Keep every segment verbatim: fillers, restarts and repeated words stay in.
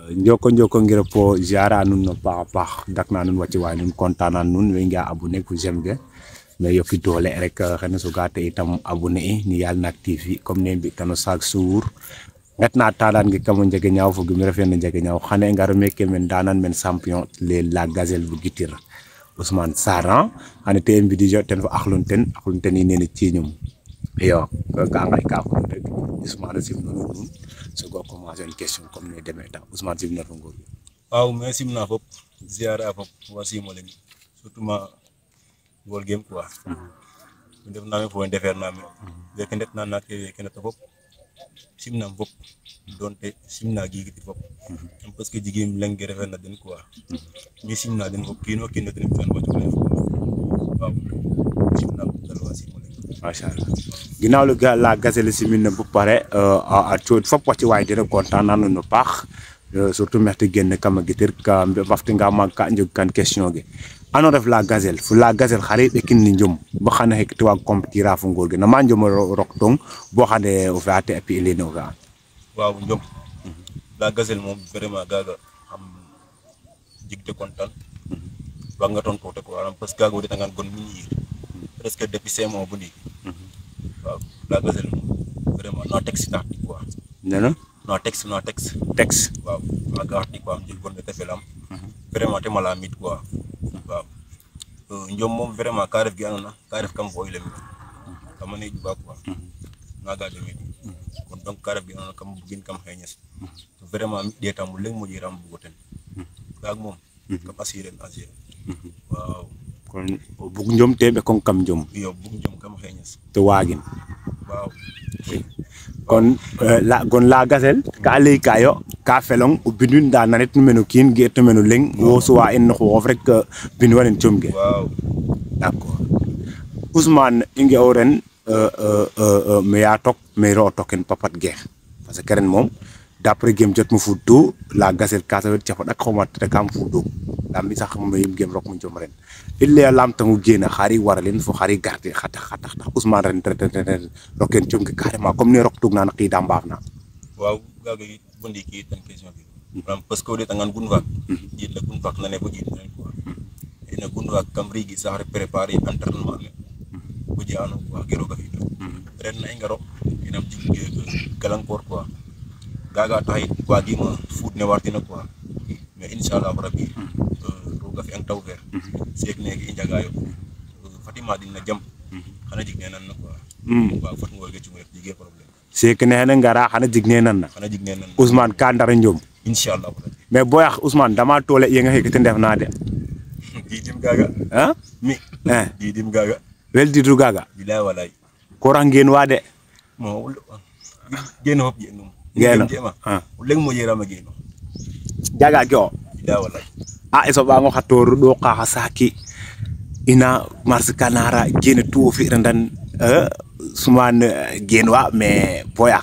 njoko njoko ngir po ziara nun no pa pa dakna nun wacci way nun kontana nun we nga abonné ku j'aime ge mais yokki doole rek xena su gaté itam abonné ni yal nak tv comme ne bi tano chaque jour ngatna talan gi kam njege ñaaw fu gumi refen njege ñaaw xane ngar mekke men danan men champion les la gazelle bu gitir Ousmane Saran xane te en video ten fa akhlun ten akhlun ten ni ne ci ñum yo ka ngay ka ko rek Ousmane sim no nun so go commencer une question comme ne demé ta Ousmane sim na fa ngor waaw mais sim na fop ziara fop wasimo len surtout ma gol game quoi def na me fo defer na me de kendet na nak kenet fop simna fop donte simna gigiti fop parce que jigim leng refer na den quoi mi simna den fop kino kino den fan ba jole waaw simna dal wasimo len machallah ginaaw lu la gazelle simina bu paré euh a ciot fop wacci way dina content nanu no pax surtout merci genn kama gitir ka wafti nga mag ka njog kan question ge ano def la gazelle fu la gazelle xari de kin ni njum ba xana hek to ak competira fu ngor ge na ma njum rok dong bo xane o faate et puis leno ga waaw njum la gazelle mom vraiment gaga am jigte content ba nga ton ko te ko parce que gago de tangan gon mi presque depuis cinq mois bu ndi waaw la gazelle vraiment no texte ta quoi nana no texte no texte texte waaw la gardi quoi am jil gon te felam vraiment te mala mit quoi waaw ñom mom vraiment ka def gi anona ka def kam boy lem kam ne ju ba quoi na ga de mit kon donc ka def gi anona kam bugin kam xeynes vraiment mit de tam leng mo jiram bu goten ak mom ka assurer assurer waaw kon bug njom tebe kon kam njom yo bug njom kam xeynes to wagin waaw kon la gon la gazelle ka lay kayo ka felong u bindun da nanet menu kin ge to menu leng wo suwa en ko rek bin wanen chomge waaw d'accord Ousmane inge oren euh euh me ya tok me ro token papat ge parce que ren mom d'après game jot mu fudu la gazelle ka sa ci fa dak xomat te kam fudu dam bi sax may game rok mu jom ren ille lam tangu gena xari waralen fu xari garder xata xata Ousmane ren roken chomge carrément comme ne rok tug na naqi da mbaaf na waaw gaga yi bondi ki tan question bi ram parce que de tangan gun wak jit la gun wak na ne bu jit ren quoi ina gun wak kam rigi sax préparer entraînement bu jaanu quoi gero ga fi ren na ngaro ina jigge galankor quoi gaga tay quoi di ma foot ne wartina quoi mais inshallah rabbi roga fi ang taw ver sek ne gi njagayo Fatima dina jam xana jig ne nan na quoi waaw fat ngor ge ci mo jige problème sek ne na ngara xana jig ne nan na xana jig ne nan Ousmane ka ndara njom inshallah mais boy wax Ousmane dama tole ye nga hekete ndef na de di dim gaga hein mi hein di dim gaga wel di du gaga bilaay walay ko rangen wa de mo geno hop geno geno ah leng mo yera ma geno jaga gyo bilaay walay ah eso ba ngo xator do ka xasaki ina mars kanara gene tu fi randan euh Ousmane genwa mais boyax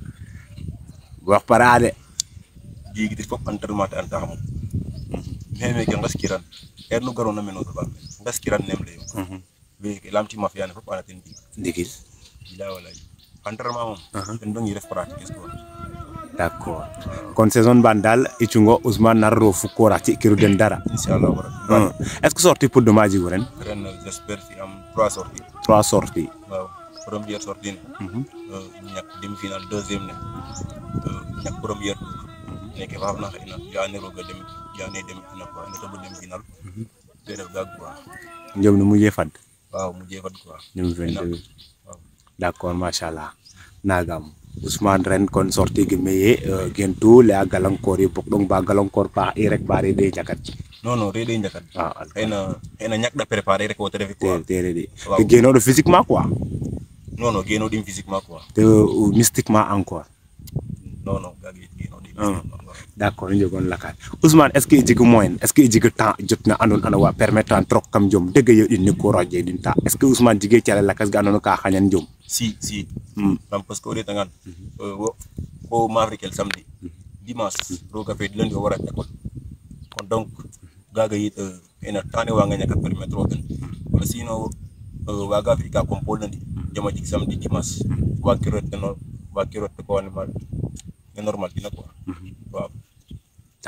wax parade jigi fop entraînement anta xam meme ke ngaskiran er no garona meno do ba ngaskiran nem le be ke lamti mafia ne fop ana ten digil bila wala entraînement mom ten do ngi def pratique ko d'accord kon saison bandal ichungo Ousmane narro fukora ci kiru den dara inshallah rabbi est-ce que sorti pour de maji ren ren j'espère fi am trois sorties trois sorties waaw première sortie euh ñak demi finale deuxième ne euh ñak première nek fa na ina jaane roga dem jaane dem ina ko ina to dem final de def gag quoi ñom nu mujé fad waaw mujé fad quoi ñum vingt-deux d'accord machallah nagam Ousmane ren kon sorti gi meye gentu la galankor yi bok dong ba galankor pa i rek bare de jakat non non re de jakat ah ena ena ñak da préparer rek wote def quoi té dé te geno de physiquement quoi non non geno dim physiquement quoi te mystiquement encore non non gag yi geno dim d'accord ñu gon lakat Ousmane est-ce que jigu moyen est-ce que jigu temps jotna andon ana wa permettre trop kam jom deug yo ni ko roje din ta est-ce que Ousmane jige ci la lakas ga andon ka xañan jom si si ram parce que o de tangan euh o mavrikel samedi dimanche roga fe lundi wara école kon donc gaga yi euh ena tane wa nga ñaka permettre o wala sino euh waga fi ka compol lundi jama jik samedi dimanche wa kirot no wa kirot ko ni mal normal dina quoi waaw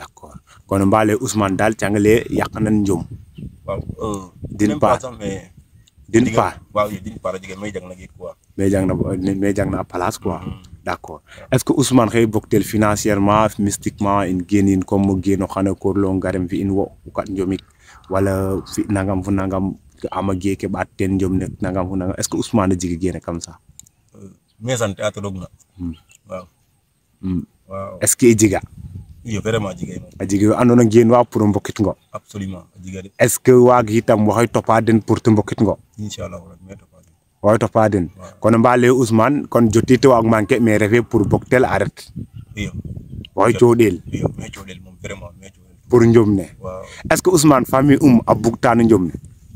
kono mbale Ousmane dal cangale yak nan njom waaw euh D'une même pas part. sax mais d'une part waaw yi d'une part jigé may jang na gi quoi mais jang na mais jang na place quoi d'accord est-ce que Ousmane xey boktel financièrement mystiquement in genin comme mo geno xana ko lo ngarem fi in wo kat njomik wala fi nangam fu nangam ama geke bat ten njom nek nangam fu nangam est-ce que Ousmane jigi gene comme ça mais santé ata dogna waaw hmm waaw est-ce que jiga yo vraiment jigé mo a jigi andona gen wa pour mbokit ngo absolument jigé de est-ce que waag itam waxay topa den pour te mbokit ngo inshallah rabbi mais topa way topa den kono mbale Ousmane kon jotito ak manke mais refé pour boktel arrête iyo way jodel iyo mais jodel mom vraiment mais jodel pour njom ne waaw est-ce que Ousmane famille um abuktan njom ne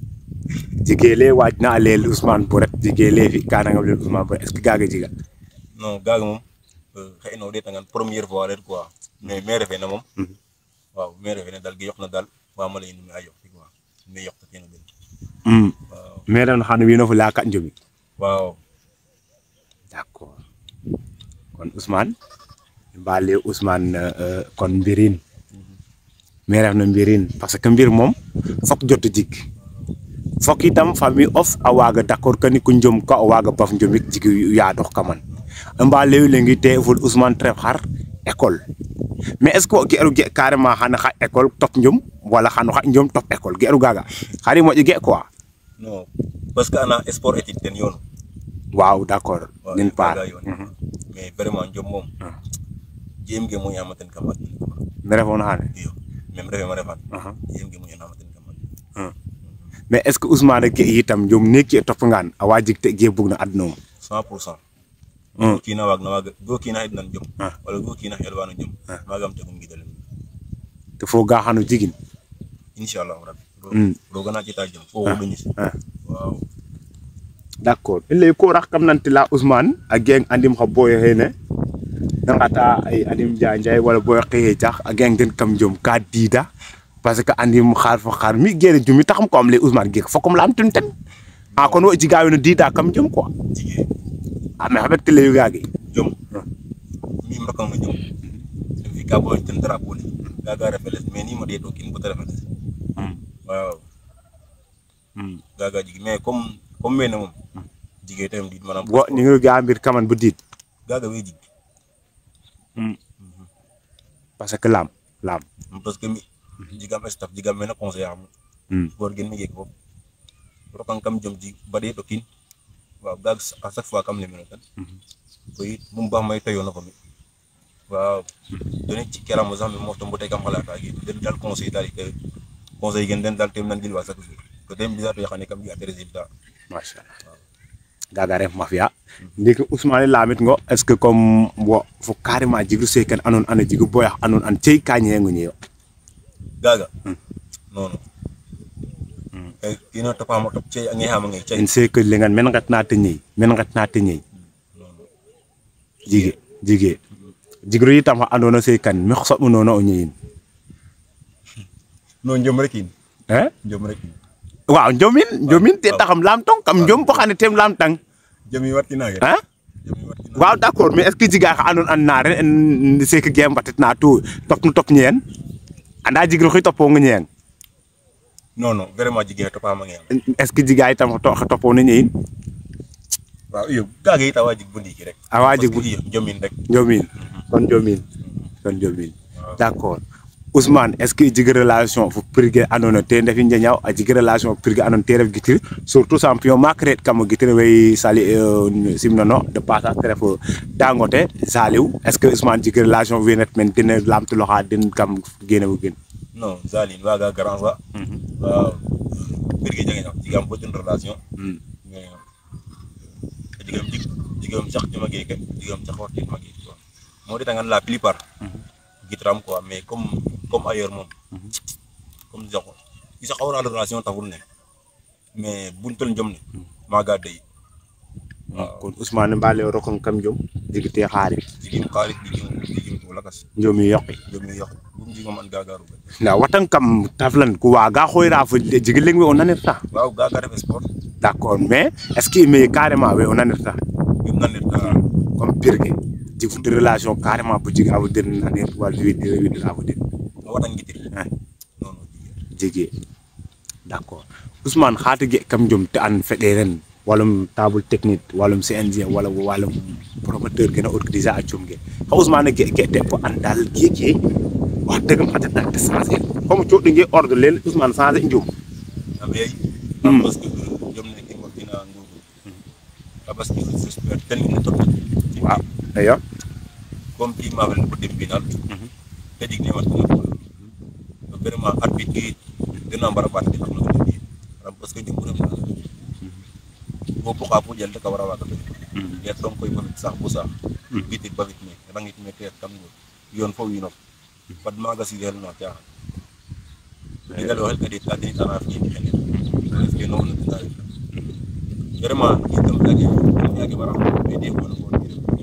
jigele wajna lel Ousmane pour rek jigele fi kana ngam lel Ousmane pour est-ce que gaga jiga non gaga mom xey no de tangan première fois rek quoi mais mais refé na mom waaw mais refé na dal gi yox na dal wa ma lay ni ay yox quoi mais yox ta tena del hmm mais dan xana wi no fu la ka njomi waaw d'accord kon Ousmane mbale Ousmane euh kon mbirine mais ref na mbirine parce que mbir mom fok jot jik fok itam famille of awaga d'accord que ni ku njom ko awaga baf njomik jigi ya dox kaman mbale le ngi te ful Ousmane tref xar école mais est-ce que geru ge carrément xana xa école top njom wala xanu xa njom top école geru gaga xari mo ge quoi non parce que ana sport éthique den yoon waaw d'accord d'une part mais vraiment njom mom jem ge mo yamaten kamat ne refona xane iyo même refé ma refat jem ge mo yamaten kamat mais est-ce que Ousmane ge itam njom neki top ngan a wajik te ge bugna adno cent pour cent go kina wag na wag go kina idnan jom wala go kina helwanu jom magam te gum gidal te fo ga xanu jigin inshallah rabbi do gana ci tajam fo do ni waaw d'accord ile ko rax kam nanti la Ousmane a geng andim xa boy hene ngata ay adim janjay wala boy xeye tax a geng den kam jom ka dida parce que andim xaar fa xaar mi gere jumi taxam ko am le Ousmane ge fokom la am tun ten a kon wo jigaw no dida kam jom quoi jige ah mais avec tele yu gaagi jom mi mbakam ma jom fi ka boy ten drapeau ni gaga refeles mais ni mo de to kin bu refeles waaw hmm gaga jigi mais comme comme mena mom jige tam dit manam go ni nga ga mbir kaman bu dit gaga we jig hmm parce que lam lam parce que mi jigam staff jigam mena conseil am hmm gor gen mi ge ko rokan kam jom ji bade to kin waaw gag à chaque fois kam le mena tan ko it mum ba may tayo na ko mi waaw doni ci keram mo zammi mo to mbote kam xalata gi den dal conseil dal ke conseil gen den dal tem nan dil wa chaque jour ko dem bizarre yo xane kam gi at résultat machallah gaga ref mafia ndik Ousmane lamit ngo est-ce que comme wo fo carrément jigu sey kan anon ana jigu boy anon an cey kagne ngni yo gaga non non e kino to pamo top cey ngi ham ngi cey en sey que lengan men ngat na tñi men ngat na tñi jige jige jigru itam andona sey kan mi xoso nono o ñeyin non jom rekin hein jom rekin waaw njomin njomin te taxam lam tong kam njom bo xane tem lam tang jami watina ge hein waaw d'accord mais est-ce que jiga xa andon an nare en sey que gem batit na tout tok nu tok ñen anda jigru xi topo nga ñen non non vraiment jigé to pa ma ngi est-ce que jiga itam to topo na ñeyin waaw iyo gaga yi tawa jig bundi ki rek awa jig bu jomin rek jomin kon jomin kon jomin d'accord Ousmane est-ce que jig relation fu prigué anono te ndefi ñaw a jig relation prigué anon te ref gitir surtout champion makret kam gitir way sali simnono de passage tref dangote saliw est-ce que Ousmane jig relation wenet men dina lamtu loxa den kam gene bu gen non zalin waga grand sa waaw prigué jangi nak jigam bo ten relation mais jigam jig jigam sax ci magé ke jigam sax waxti magé mo di tangan la plupart gitram quoi mais comme comme ailleurs mom comme joxo isa xawra relation taxul ne mais buntul njom ne maga dey kon Ousmane mbale rokon kam jom digite xari digim xari digim digim to lakas jomi yoqi jomi yoqi bum jigom an gagaru na watan kam taflan ku waga xoyra fu jigileng we onanirta waaw gaga def sport d'accord mais est-ce que mais carrément we onanirta yum nanirta comme pirge ci fu relation carrément bu jig awu den nanir wal wi wi awu den watan gitir ah non non jege d'accord Ousmane xaati ge kam jom te an federen walum table technique walum C N G wala walum promoteur gën a organiser a cum ge xa Ousmane ge ge te ko an dal ge ge wax dëgg ma ta te changer comme to dinge ordre len Ousmane changer njum amay parce que jom ne ki mo dina ngugu parce que j'espère ten ni top waaw ayo comme ki ma ko dem final te dig ne mat ko vraiment arbitre yi dina mbara bat di xam na parce que jom na bo ko xapu jël ka wara waga ya tom koy bamit sax bu sax bitik bamit ni rangit me te kam yoon fo wi no fad maga si gel na ta ni dal waxal kadi ta ni tana fi ni est que non na vraiment itam lagi lagi bara be de ko ko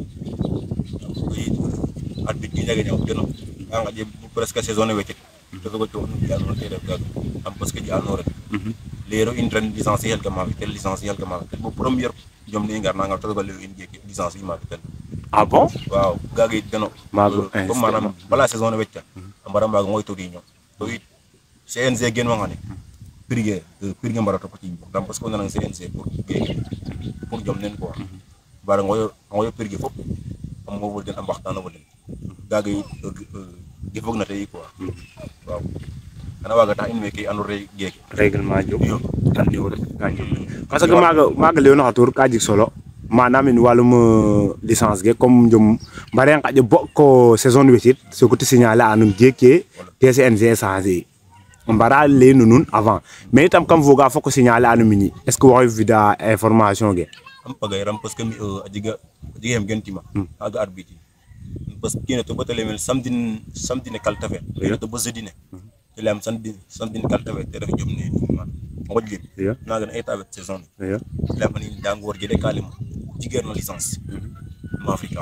ni arbitre yi lagi ñaw deno nga je presque saison wété to ko to ya no te def am parce que ja no rek lero in ren licenciel que ma tel licenciel que ma bo premier jom ni ngar na nga to ko le in ge licence yi ma tel ah bon waaw gaagi deno mago comme manam bala saison wété ambara ma ngoy to di ñoo to it C N G gen wangane pirige pirige mbara to ci dam parce que on a C N G pour pour jom nen quoi bara ngoy ngoy pirige fop am ngo wol den am waxtana wol gaagi gi fogg na tay quoi waaw ana waga tax in meke anu re geke règlement jom tan ni wala ka jom parce que maga maga lew na tour ka jik solo manam in walum licence ge comme jom bare nga je bokko saison huit ce ko te signaler anum geke T C N G changé mbara le nunun avant mais itam kam voga foko signaler anum ni est ce que wax vida information ge am pagay ram parce que mi adiga adiga hem gentima aga arbitre parce que kene to batale mel samdin samdine kaltafe to bozedine lam samdin samdin kaltafe te def jom ne ngojli na gën état avec saison lam ni dangor jede kalim jiger no licence ma afrika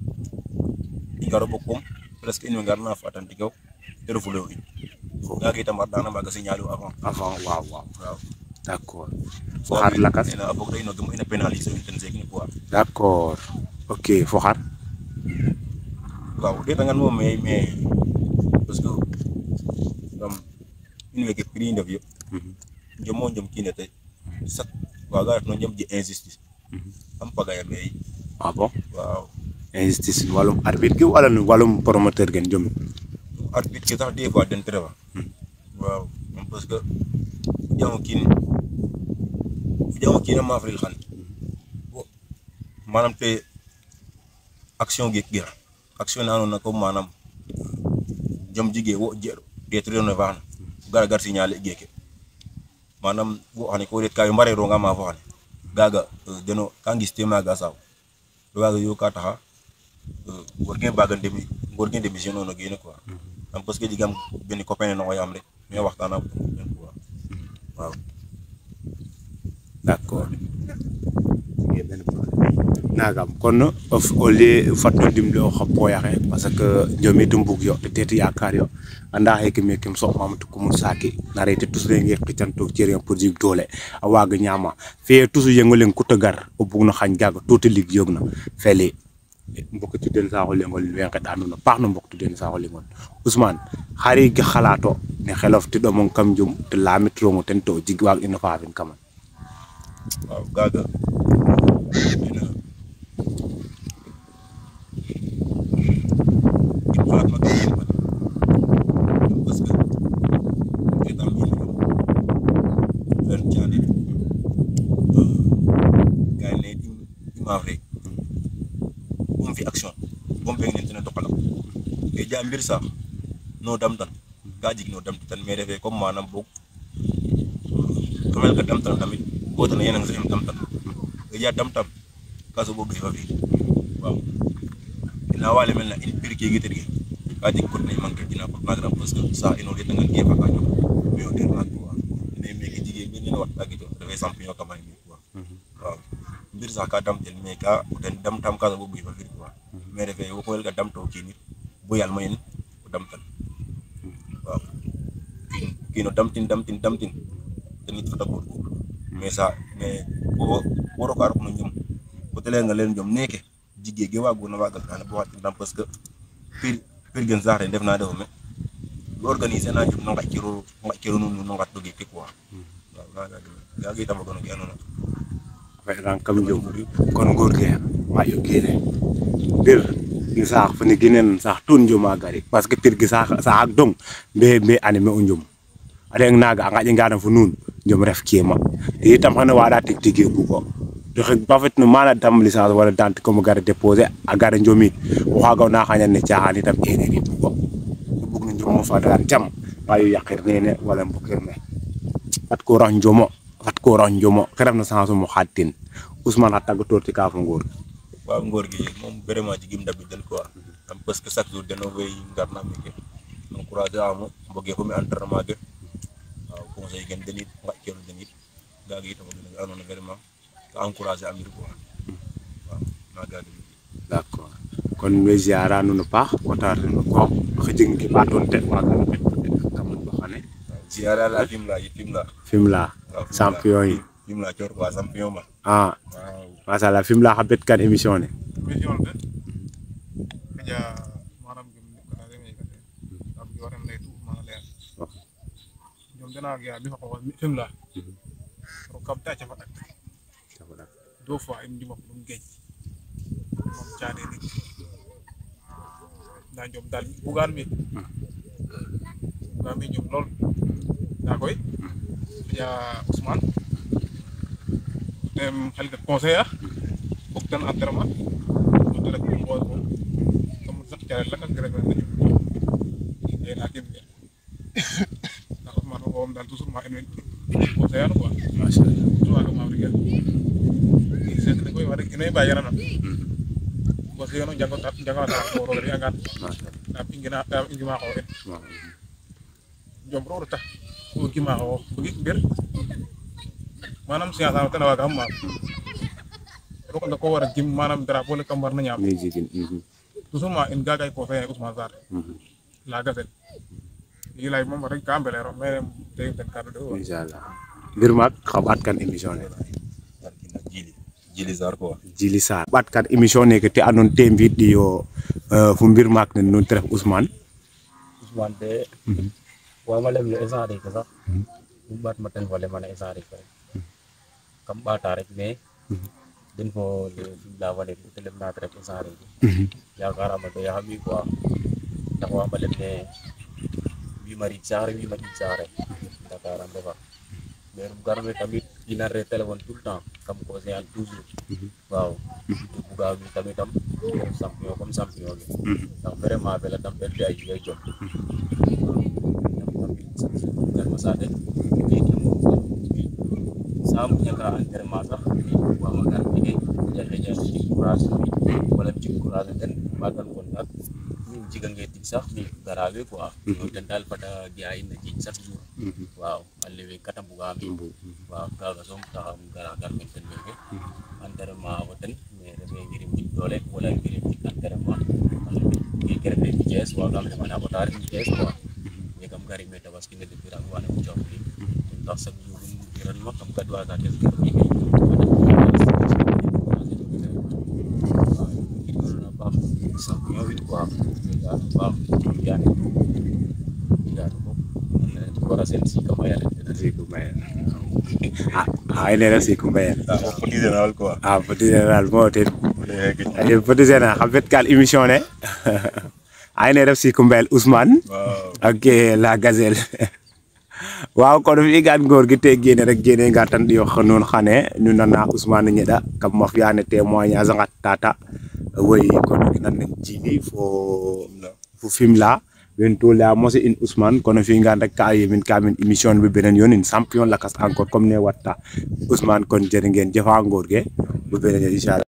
ngaro bokum presque une ngarna fa tan digaw te refu lew nga gi tamar dana maga signaler avant avant waaw waaw waaw d'accord fo xar lakas ina abok day no gëm ina pénaliser une ten ni quoi d'accord ok fo xar waaw de tangan mo mais mais parce que comme une weke prix ndef yep jom mo jom kine tay sax waga no jom ji injustice am pagay may ah bon waaw injustice walum arbitre gi wala walum promoteur gen jom arbitre ki tax des fois den treva waaw parce que jom kin jom kin ma afril xan manam te action gi gira action nanu na ko manam jom jige wo jero detri no van gar gar signal geke manam wo xani ko ret kay mbare ro nga ma fo xani gaga deno kangis tema ga saw do waga yo ka taxa gorgen bagan demi gorgen demi jeno no gene quoi am parce que digam ben copain no yam rek mais waxtana quoi waaw d'accord nagam kon of ole fatno dimlo xapo yaxe parce que jomi dum bug yo tete yakar yo anda hay ke mekem so mamatu ko mun saki na rete tous le ngi xitanto ci rien pour jig dole awaga ñama fe tous yengolen ku tegar o bug no xagn gaga toti lig yogna fele mbok ci den sa xol ngol wenke danu na pax no mbok tu den sa xol ngol Ousmane xari gi xalato ne xelof ti do mon kam jum te lamit rongo ten to jig wag ina fa fin kaman waaw gaga mbir sax no dam tan ga jig no dam tan mais defé comme manam bok kamel ka dam tan tamit ko tan yena nga dam tan ya dam tam kaso bo fa fi waaw ina wale melna in bir ke gite gi ga jig ko ne man ke dina ko nagram parce que ça ino le tangal ke fa ka jo mais o der na quoi mais mais ki jige mi ni wat tagi jo defé champion ka may quoi waaw mbir sax ka dam tel mais ka den dam tam kaso bo fa fi quoi mais defé wo ko el ga dam to ki nit bu yal mayen dam tan waaw kino damtin damtin damtin tenit fata ko mais ça mais bo woro ka ko ñum ko tele nga len jom neke jigge ge wagu na wagal tan bo wat dam parce que pir pir gen zare def na def me organiser na jum no ngaciro ngaciro nun no ngat dogi quoi waaw ga gi tam gono gi anona fe ran kam jom kon ngor ge ma yo gene bir gi sax fa ni ginen sax tun joma gari parce que tir gi sax sax ak dong be be animé o njum adeng naga ngaji ngana fu nun jom ref kema te itam xana wada tik tigi bu ko do xek bafet no mala dam licence wala dant ko mo gar déposer a gar njomi o xaga na xanya ne caaxan itam ene ni bu ko bug na njom mo fa daan jam bayu yakir nene wala mbokir ne at ko ran jomo at ko ran jomo xeram na sansu mo xatin Ousmane hatta go torti ka fa ngor waaw ngor gi mom vraiment jigim dabi del quoi am parce que chaque jour deno wey ngarna mi ke encourager amu mboge ko mi entraînement ge waaw conseil gen denit ngakkel denit ga gi tam nga anona vraiment ka encourager amir quoi waaw na ga gi d'accord kon we ziara nu no pax watar no ko xejing ki baton te wa ko kam ko xane ziara la fimla fimla fimla champion yi fimla cior wa champion ma ah masala fimla habet kan émission ne émission de kaja manam gem ko na remé kate am yo rem lay tout ma leer ñom dina ak ya bi ko fimla ro kam ta ci fa tak deux fois im di mom dum geej mom ciade ni da ñom dal bugan mi bugan mi ñom lol da koy ya Ousmane dem xel de conseiller bok tan entraînement do rek mo ko comme sax ciare la kan grève nañu e na dem da Ousmane ko dal toujours ma ene conseiller quoi masha Allah to ma riga c'est que koy wara ene ba yarana ko se yono jango tat jango ta ko ro ri angat na ingina ta ingima ko e jom ro ta ko gima ko bugi bir manam siasa tan wa kam ma ro ko ko wara jim manam drapeau le kam war na ñam ni jigin toujours ma en gagay ko fe Ousmane Sarr la gazet yi lay mom rek kambele ro mais te ten kaddu do inshallah bir mak xabat kan émission ne jili jili Sarr quoi jili Sarr bat kan émission ne ke te anon te mbidi yo fu mbir mak ne non tref Ousmane Ousmane de wa ma lem le essare ko sax bu bat ma ten wala man essare ko kam bata rek mais den fo le la wala ko telem na tref essare ya garama do ya mi quoi ndax wa ma lem ne bi mari ciare bi mari ciare Dakar am defa mais garame tamit dina re téléphone tout le temps comme conseil toujours waaw bu ga mi tamit tam champion comme champion bi ndax vraiment bela tam ben ay ay jot ma sa de sam ñaka entraînement sax wa ma gar ni ja ja ci courage wala ci courage den ma tan kon nak ñu jiga ngeen sax ni garawe quoi ñu den dal fa da jaay na ci chaque jour waaw alwe katam bu ga mi waaw kaga som taxam gara gar men ten meke entraînement wa ten mais refé ngir ci dole wala ngir ci entraînement ki kerbe ci Thiès wa gam dama na ko tar ci Thiès quoi ni kam gari me tabaski ne depuis ran wana mu jox ni ndax sa jour ran ma kam kadwa ga Thiès ko ni champion bi quoi ya ba ya ya ko wara sen si ko mayal si ko mayal ah ay ne si ko mayal ah petit général quoi ah petit général mo te ay petit général xabet kal émission ne ay ne si ko mayal Ousmane ak la gazelle waaw ko do fi gan ngor gi te gene rek gene nga tan yo xanon xane ñu nana Ousmane ñeda kam ma fi ane témoignage nga tata way ko nan jini fo fo fimla wen to la mo in Ousmane kono fi nga rek ka yemin kamin émission bi benen yon in champion la kas encore comme ne watta Ousmane kon jere ngeen jëfa ngor ge bu benen inshallah